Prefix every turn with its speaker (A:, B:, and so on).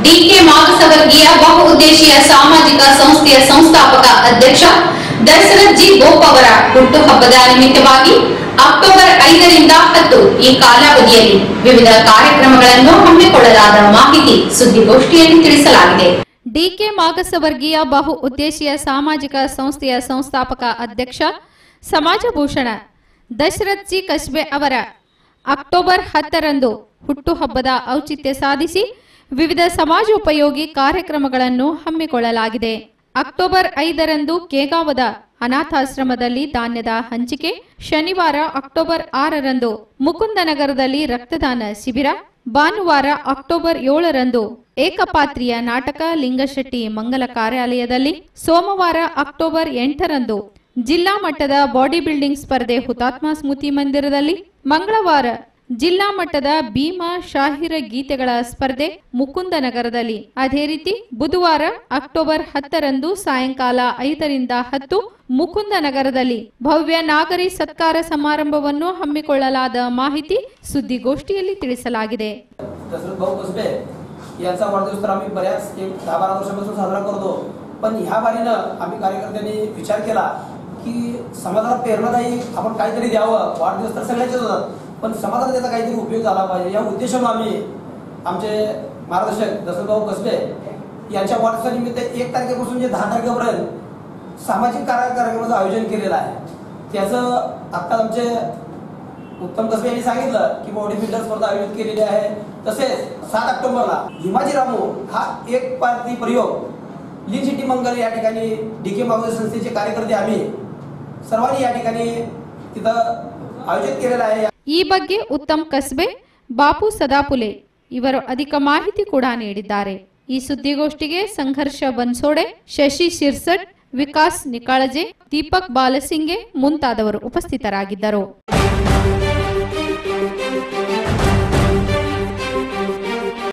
A: DK ಮಾಗಸವರ್ಗೀಯ ಬಹುಉದ್ದೇಶೀಯ ಸಾಮಾಜಿಕ ಸಂಸ್ಥೆಯ ಸಂಸ್ಥಾಪಕ ಅಧ್ಯಕ್ಷ ದಶರಥ್ ಜಿ ಬೋಪ್ ಅವರ ಹುಟ್ಟುಹಬ್ಬದ ನಿಮಿತ್ತವಾಗಿ ಅಕ್ಟೋಬರ್ 5ರಿಂದ 10 ಈ ಕಾಲಾವಧಿಯಲ್ಲಿ ವಿವಿಧ ಕಾರ್ಯಕ್ರಮಗಳನ್ನು ಹಮ್ಮಿಕೊಳ್ಳಲಾದ ಮಾಹಿತಿ ಸುದ್ದಿಗೋಷ್ಠಿಯಲ್ಲಿ ತಿಳಿಸಲಾಗಿದೆ.
B: ಡಿಕೆ ಮಾಗಸವರ್ಗೀಯ ಬಹು ಉದ್ದೇಶೀಯ ಸಾಮಾಜಿಕ ಸಂಸ್ಥೆಯ ಸಂಸ್ಥಾಪಕ ಅಧ್ಯಕ್ಷ ಸಮಾಜಭೂಷಣ ದಶರಥ್ ಜಿ ಕಸ್ಬೆ ಅವರ ಅಕ್ಟೋಬರ್ 10ರಂದು ಹುಟ್ಟುಹಬ್ಬದ ಔಚಿತ್ಯ ಸಾಧಿಸಿ ವಿವಿಧ ಸಮಾಜೋಪಯೋಗಿ ಕಾರ್ಯಕ್ರಮಗಳನ್ನು ಹಮ್ಮಿಕೊಳ್ಳಲಾಗಿದೆ. ಅಕ್ಟೋಬರ್ 5ರಂದು ಕೇಗಾವದ ಅನಾಥಾಶ್ರಮದಲ್ಲಿ ಧಾನ್ಯದ ಹಂಚಿಕೆ, ಶನಿವಾರ ಅಕ್ಟೋಬರ್ 6ರಂದು ಮುಕುಂದನಗರದಲ್ಲಿ ರಕ್ತದಾನ ಶಿಬಿರ, ಭಾನುವಾರ ಅಕ್ಟೋಬರ್ 7ರಂದು ಏಕಪಾತ್ರಿಯ ನಾಟಕ ಲಿಂಗಶೆಟ್ಟಿ ಮಂಗಲ ಕಾರ್ಯಾಲಯದಲ್ಲಿ, ಸೋಮವಾರ ಅಕ್ಟೋಬರ್ 8ರಂದು ಜಿಲ್ಲಾ ಮಟ್ಟದ ಬಾಡಿ ಬಿಲ್ಡಿಂಗ್ ಸ್ಪರ್ಧೆ ಹುತಾತ್ಮ ಸ್ಮೃತಿ ಮಂದಿರದಲ್ಲಿ, ಮಂಗಳವಾರ ಜಿಲ್ಲಾ ಮಟ್ಟದ ಭೀಮಾ ಶಾಹಿರ ಗೀತೆಗಳ ಸ್ಪರ್ಧೆ ಮುಕುಂದನಗರದಲ್ಲಿ, ಅದೇ ರೀತಿ ಬುಧವಾರ ಅಕ್ಟೋಬರ್ 10ರಂದು ಸಾಯಂಕಾಲ 5ರಿಂದ 10 ಮುಕುಂದನಗರದಲ್ಲಿ ಭವ್ಯ ನಾಗರಿ ಸತ್ಕಾರ ಸಮಾರಂಭವನ್ನು ಹಮ್ಮಿಕೊಳ್ಳಲಾದ ಮಾಹಿತಿ ಸುದ್ದಿಗೋಷ್ಠಿಯಲ್ಲಿ ತಿಳಿಸಲಾಗಿದೆ.
C: यांचा वाढदिवस तर आम्ही बऱ्याच 10-12 वर्षापासून साजरा करतो, पण ह्या बारीनं आम्ही कार्यकर्त्यांनी विचार केला की समाजाला प्रेरणादायी आपण काहीतरी द्यावं. वाढदिवस तर सगळ्यांचेच होतात, पण समाजाला त्याचा काहीतरी उपयोग झाला पाहिजे या उद्देशाने आम्ही आमचे मार्गदर्शक दशरथभाऊ कसबे यांच्या वाढदिवसानिमित्त 1 तारखेपासून जे 10 तारखेपर्यंत सामाजिक कार्यक्रमाचं आयोजन केलेलं आहे. त्याचं आता आमचे उत्तम कसबे यांनी सांगितलं की बॉडी बिल्डर स्पर्धा आयोजित केलेली आहे. तसेच 7 ऑक्टोबरला भीमाजी रामू हा एक पार्टी प्रयोग लिंगशेट्टी मंगल या ठिकाणी डीके मागवते संस्थेचे कार्यकर्ते आम्ही सर्वांनी या ठिकाणी तिथं आयोजित केलेला आहे.
B: ಈ ಬಗ್ಗೆ ಉತ್ತಮ್ ಕಸ್ಬೆ, ಬಾಪು ಸದಾಪುಲೆ ಇವರು ಅಧಿಕ ಮಾಹಿತಿ ಕೂಡ ನೀಡಿದ್ದಾರೆ. ಈ ಸುದ್ದಿಗೋಷ್ಠಿಗೆ ಸಂಘರ್ಷ ಬನ್ಸೋಡೆ, ಶಶಿ ಶಿರ್ಸಟ್, ವಿಕಾಸ್ ನಿಕಾಳಜೆ, ದೀಪಕ್ ಬಾಲಸಿಂಗೆ ಮುಂತಾದವರು ಉಪಸ್ಥಿತರಾಗಿದ್ದರು.